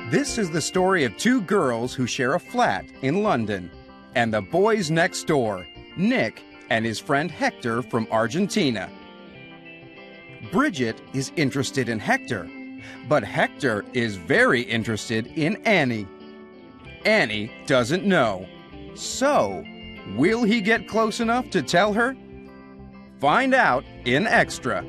This is the story of two girls who share a flat in London, and the boys next door, Nick and his friend Hector from Argentina. Bridget is interested in Hector, but Hector is very interested in Annie. Annie doesn't know. So, will he get close enough to tell her? Find out in Extra.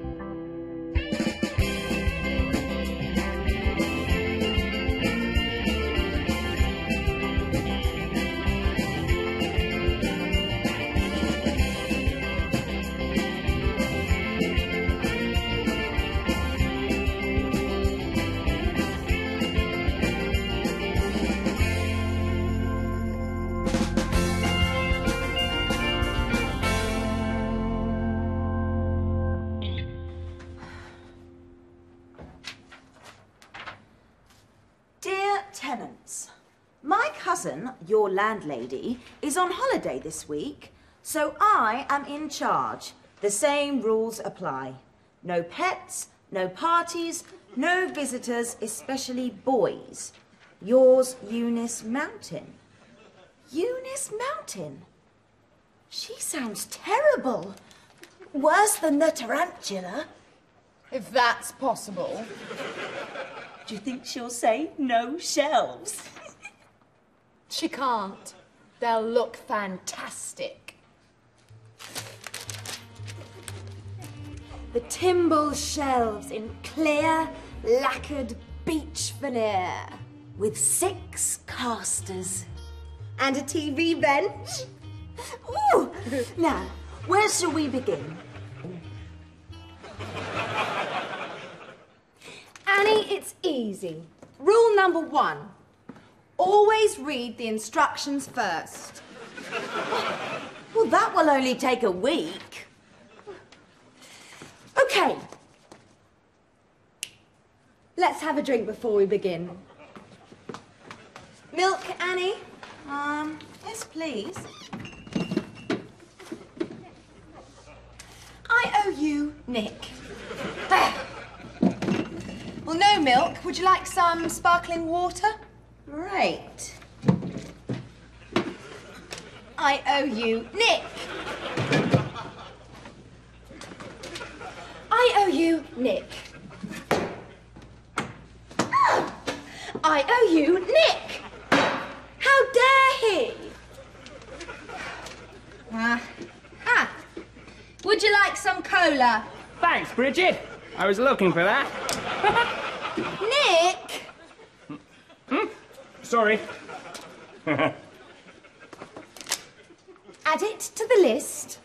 Tenants. My cousin, your landlady, is on holiday this week, so I am in charge. The same rules apply. No pets, no parties, no visitors, especially boys. Yours, Eunice Mountain. Eunice Mountain? She sounds terrible. Worse than the tarantula. If that's possible. Do you think she'll say no shelves? She can't. They'll look fantastic. The Timble shelves in clear, lacquered beach veneer, with 6 casters and a TV bench. Ooh! Now, where shall we begin? Annie, it's easy. Rule number 1. Always read the instructions first. Well, that will only take a week. Okay. Let's have a drink before we begin. Milk, Annie? Yes, please. I owe you, Nick. Well, no milk. Would you like some sparkling water? Right. I owe you, Nick. I owe you, Nick. I owe you, Nick. How dare he? Would you like some cola? Thanks, Bridget. I was looking for that. Nick! Sorry. Add it to the list.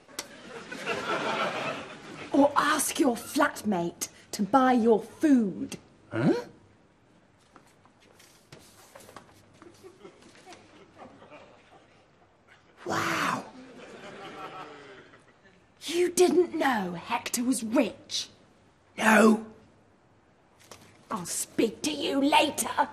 Or ask your flatmate to buy your food. Huh? Wow. You didn't know Hector was rich? No. I'll speak to you later.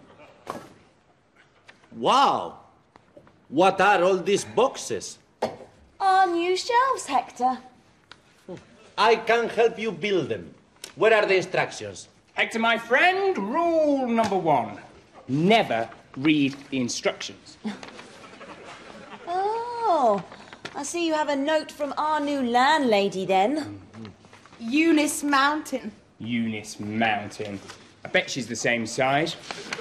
Wow! What are all these boxes? Our new shelves, Hector. I can help you build them. Where are the instructions? Hector, my friend, rule number 1. Never read the instructions. Oh, I see you have a note from our new landlady then. Eunice Mountain. Eunice Mountain. I bet she's the same size.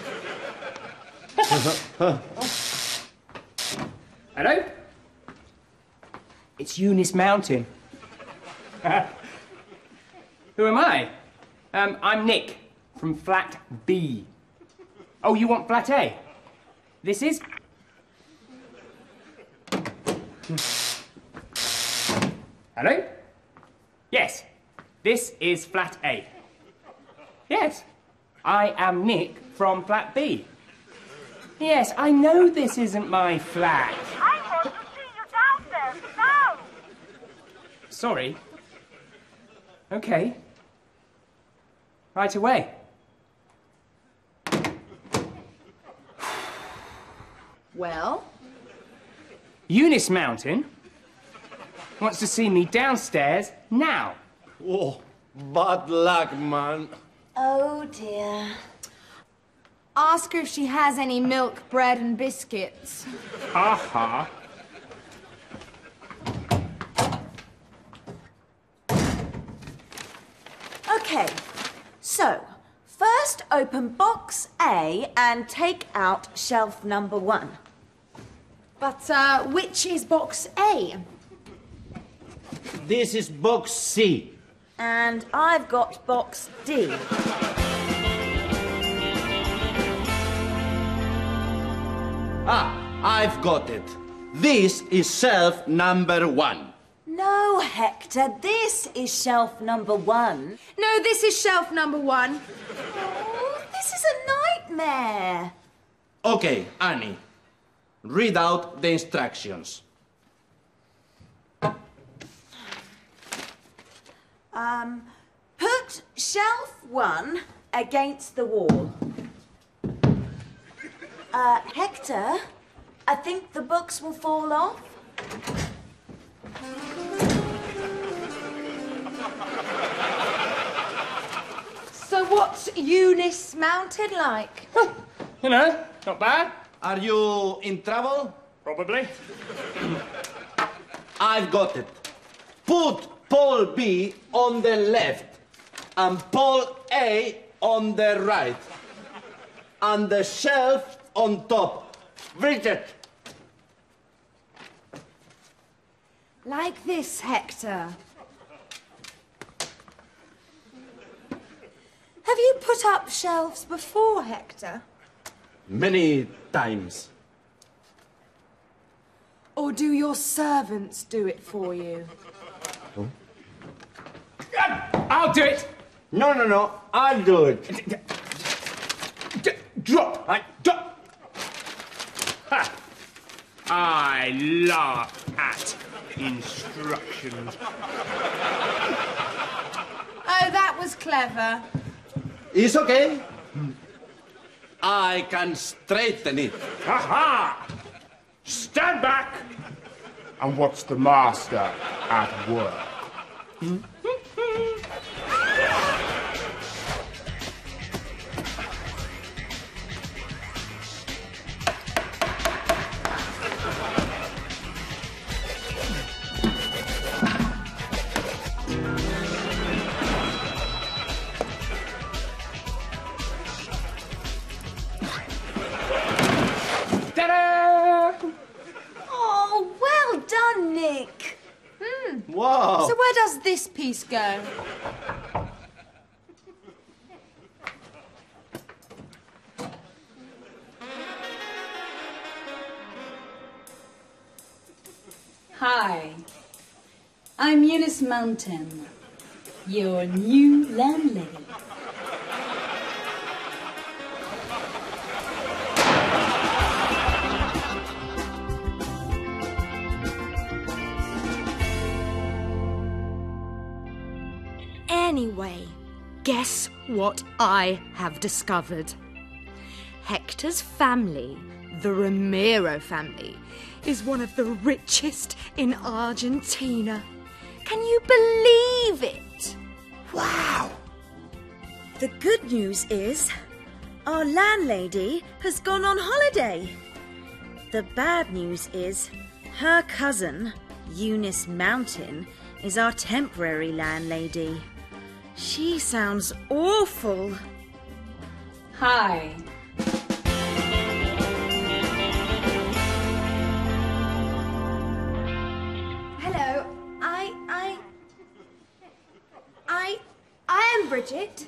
Hello? It's Eunice Mountain. Who am I? I'm Nick from Flat B. Oh, you want Flat A? This is? Hello? Yes, this is Flat A. Yes, I am Nick from Flat B. Yes, I know this isn't my flat. I want to see you downstairs now! Sorry. Okay. Right away. Well? Eunice Mountain wants to see me downstairs now. Oh, bad luck, man. Oh, dear. Ask her if she has any milk, bread and biscuits. Aha. Okay, so first open box A and take out shelf number 1. But, which is box A? This is box C. And I've got box D. Ah, I've got it. This is shelf number 1. No, Hector, this is shelf number 1. No, this is shelf number 1. Oh, this is a nightmare. Okay, Annie. Read out the instructions. Put shelf 1 against the wall. Hector, I think the books will fall off. So what's Eunice Mountain like? You know, not bad. Are you in trouble? Probably. I've got it. Put Paul B on the left and Paul A on the right. And the shelf on top. Bridget. Like this, Hector. Have you put up shelves before, Hector? Many times. Or do your servants do it for you? I'll do it. No. I'll do it. Drop. Drop. Ha. I laugh at instructions. Oh, that was clever. It's okay. I can straighten it. Aha! Stand back and watch the master at work. Oh, well done, Nick. Wow. So where does this piece go? Hi, I'm Eunice Mountain, your new landlady. Anyway, guess what I have discovered? Hector's family, the Ramiro family, is one of the richest in Argentina. Can you believe it? Wow. The good news is our landlady has gone on holiday. The bad news is her cousin, Eunice Mountain, is our temporary landlady. She sounds awful. Hi, Hello, I am Bridget.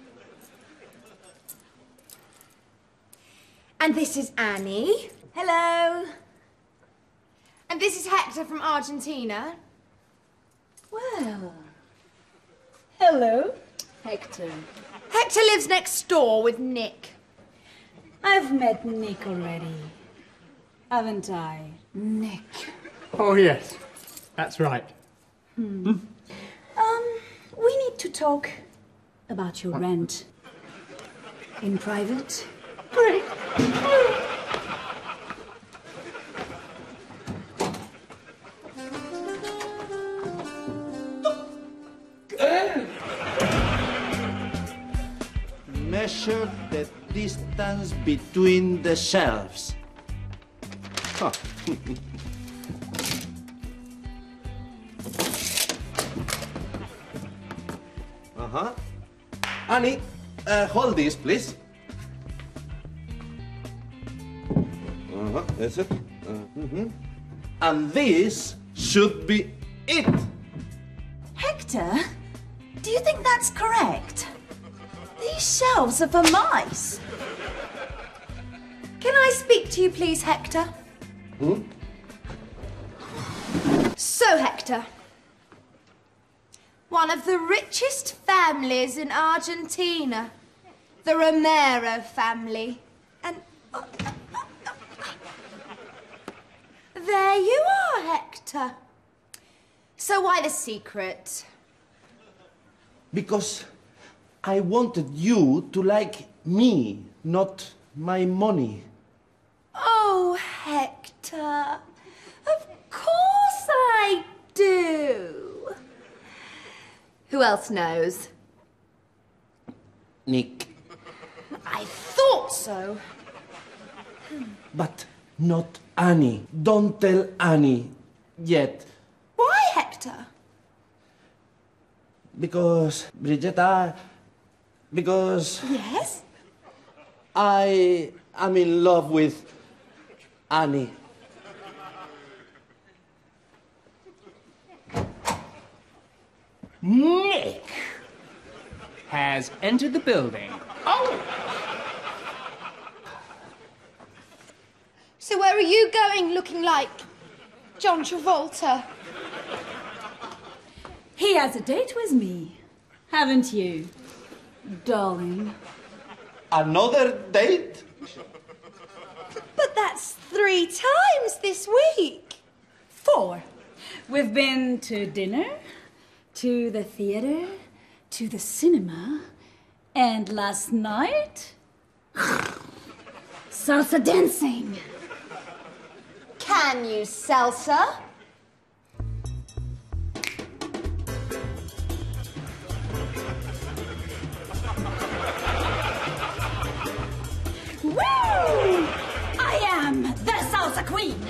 And this is Annie. Hello. And this is Hector from Argentina. well, hello, Hector. Hector lives next door with Nick. I've met Nick already, haven't I, Nick? Oh, yes. That's right. We need to talk about your rent. In private? Great. Measure the distance between the shelves. Huh. Uh-huh. Annie, hold this, please. Uh-huh, that's it. And this should be it. Hector, do you think that's correct? These shelves are for mice. Can I speak to you, please, Hector? So, Hector, one of the richest families in Argentina, the Romero family, and there you are, Hector. So why the secret? Because I wanted you to like me, not my money. Oh, Hector, of course I do. Who else knows? Nick. I thought so. But not Annie. Don't tell Annie yet. Why, Hector? Because, Brigitta, because Yes? I am in love with Annie. Nick has entered the building. Oh! So where are you going looking like John Travolta? He has a date with me, haven't you, darling? Another date? But that's 3 times this week. 4. We've been to dinner, to the theater, to the cinema, and last night, salsa dancing. Can you salsa? Woo! I am the salsa queen.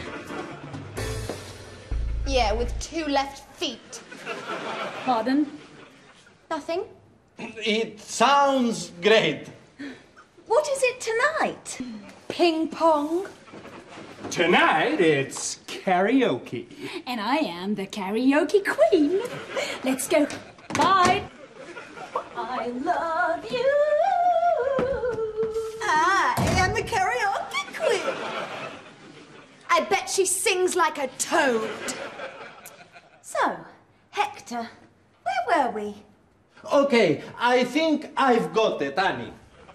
Yeah, with 2 left feet. Pardon? Nothing. It sounds great. What is it tonight? Ping pong. Tonight it's karaoke. And I am the karaoke queen. Let's go. Bye. I love you. I am the karaoke queen. I bet she sings like a toad. So, Hector, where were we? Okay, I think I've got it, Annie.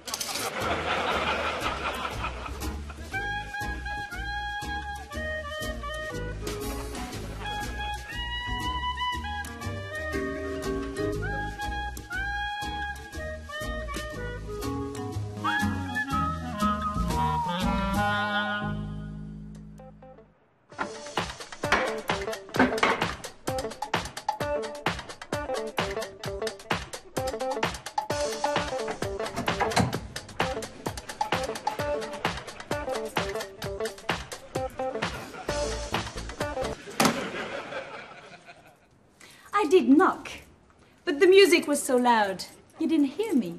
I did knock, but the music was so loud, you didn't hear me.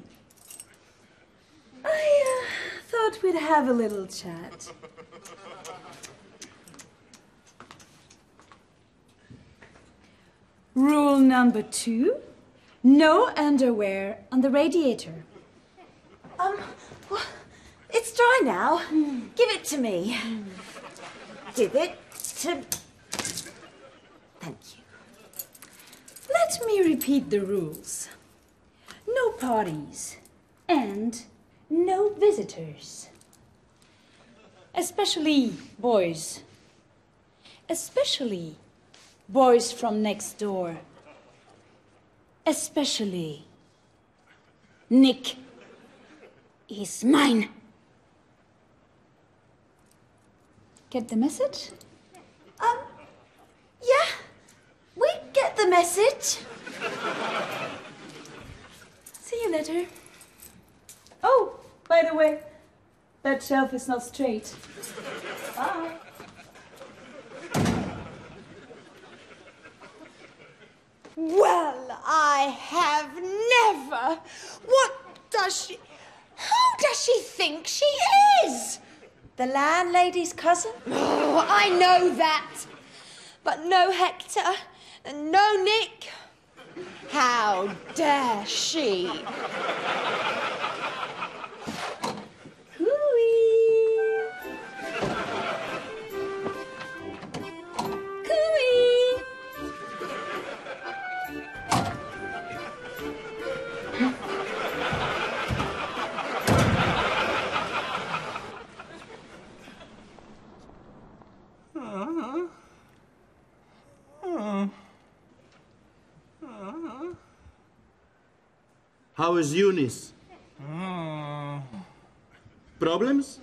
I thought we'd have a little chat. Rule number 2, no underwear on the radiator. Well, it's dry now. Give it to me. Give it to... Thank you. Let me repeat the rules. No parties and no visitors. Especially boys. Especially boys from next door. Especially Nick is mine. Get the message? Yeah, we get the message. See you later. Oh, by the way, That shelf is not straight. Bye. Well, I have never. Who does she think she is? The landlady's cousin? Oh, I know that. But no Hector and no Nick. How dare she? Cooey! Cooey! How is Eunice? Problems?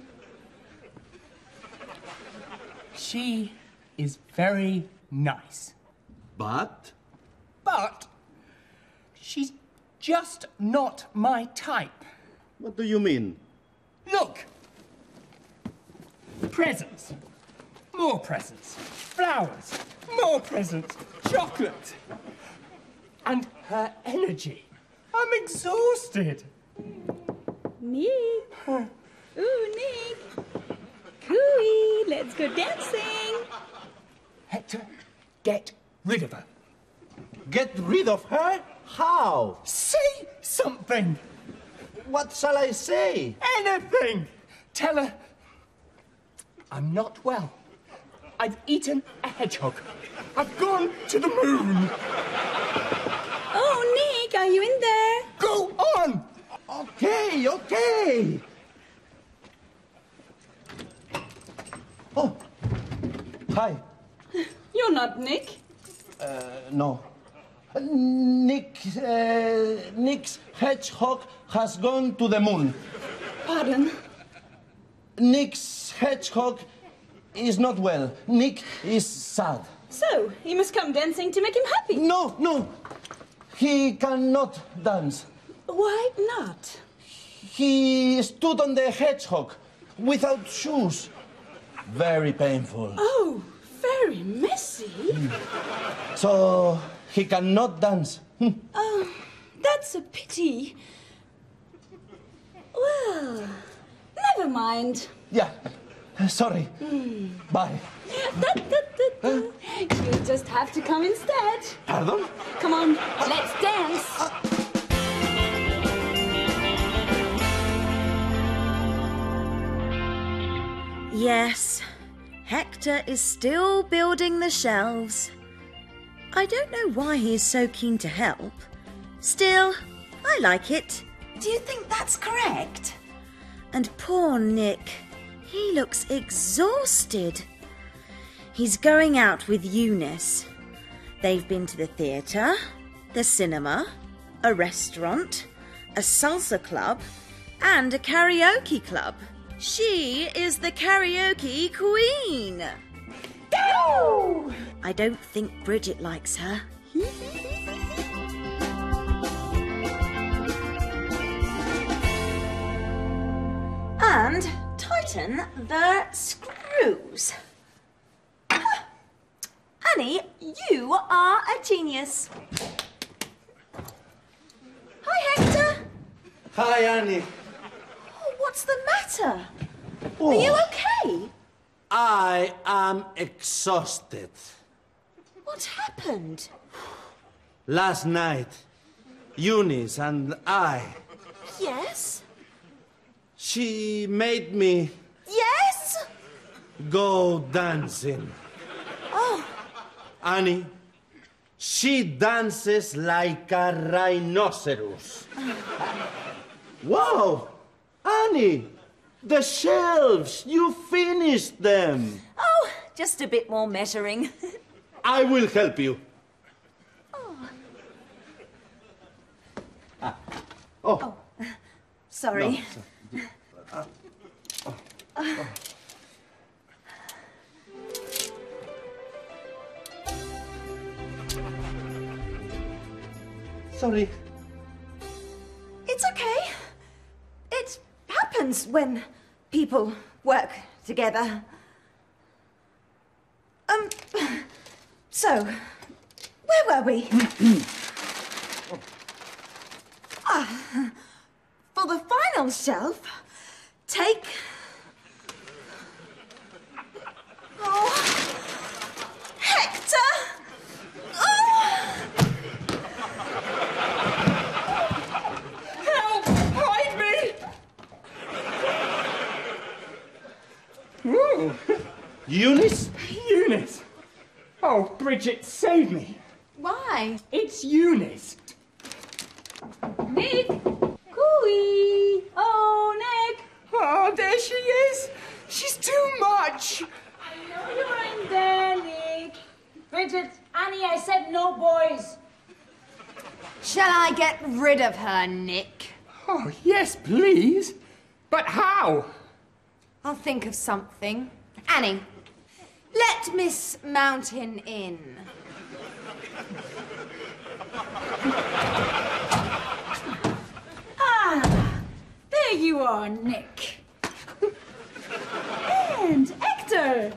She is very nice. But? But she's just not my type. What do you mean? Look! Presents. More presents. Flowers. More presents. Chocolate. And her energy. I'm exhausted. Nick. Ooh, Nick. Cooey, let's go dancing. Hector, get rid of her. Get rid of her? How? Say something. What shall I say? Anything. Tell her I'm not well. I've eaten a hedgehog. I've gone to the moon. Oh, Nick, are you in there? Go on. Okay. Oh, hi. You're not Nick. No. Nick's hedgehog has gone to the moon. Pardon? Nick's hedgehog is not well. Nick is sad. So, he must come dancing to make him happy. No. He cannot dance. Why not? He stood on the hedgehog without shoes. Very painful. Oh, very messy. So he cannot dance. Oh, that's a pity. Well, never mind. Yeah, sorry. Bye. You'll just have to come instead. Pardon? Come on, let's dance. Yes, Hector is still building the shelves. I don't know why he is so keen to help. Still, I like it. Do you think that's correct? And poor Nick, he looks exhausted. He's going out with Eunice. They've been to the theatre, the cinema, a restaurant, a salsa club, and a karaoke club. She is the karaoke queen. Go! I don't think Bridget likes her. And tighten the screws. Annie, you are a genius. Hi, Hector. Hi, Annie. Oh, what's the matter? Are you okay? I am exhausted. What happened? Last night, Eunice and I, Yes? she made me Yes? go dancing. Oh, Annie, she dances like a rhinoceros. Wow! Annie, the shelves, you finished them. oh, just a bit more measuring. I will help you. Oh. Sorry. Sorry. It's okay. It happens when people work together. So, where were we? For the final shelf, take... Oh, Hector! Help! Hide me! Ooh. Eunice? Eunice! Oh, Bridget, save me! Why? It's Eunice! Nick! Cooey! Oh, Nick! Oh, there she is! She's too much! I know you're in there, Nick. Bridget, Annie, I said no boys. Shall I get rid of her, Nick? Oh, yes, please. But how? I'll think of something. Annie, let Miss Mountain in. There you are, Nick. And Hector.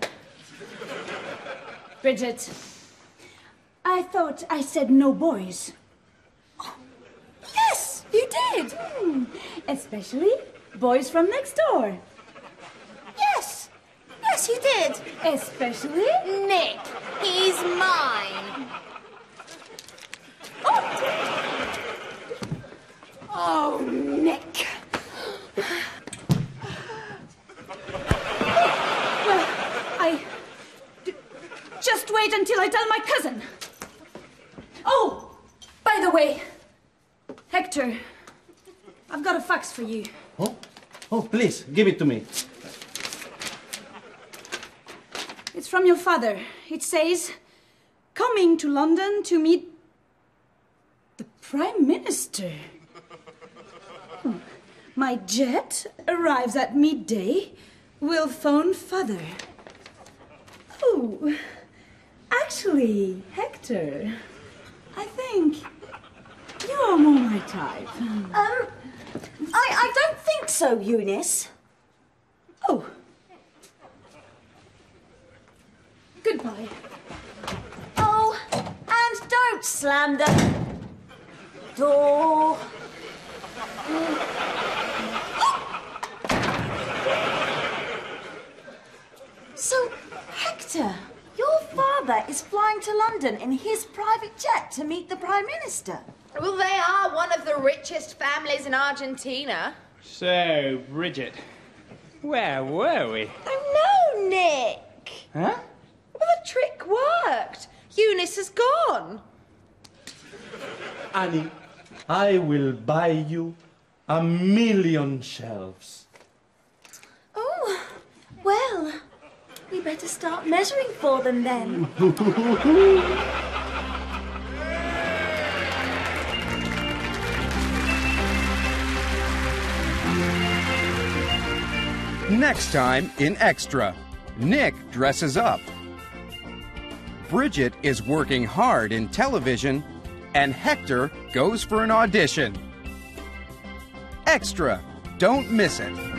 Bridget, I thought I said no boys. Yes, you did. Especially boys from next door. Yes. Yes, you did. Especially... Nick, he's mine. Oh, Nick. Just wait until I tell my cousin. Oh, by the way, Hector, I've got a fax for you. Oh, please, give it to me. It's from your father. It says, coming to London to meet the Prime Minister. My jet arrives at midday. We'll phone father. Oh, actually, Hector, I think you're more my type. I don't think so, Eunice. Oh. Goodbye. Oh, and don't slam the door. So, Hector, your father is flying to London in his private jet to meet the Prime Minister. Well, they are one of the richest families in Argentina. So, Bridget, where were we? Oh, no, Nick. Huh? Well, the trick worked. Eunice has gone. Annie, I will buy you 1,000,000 shelves. Oh, well, we better start measuring for them then. Next time in Extra, Nick dresses up. Bridget is working hard in television, and Hector goes for an audition. Extra, don't miss it.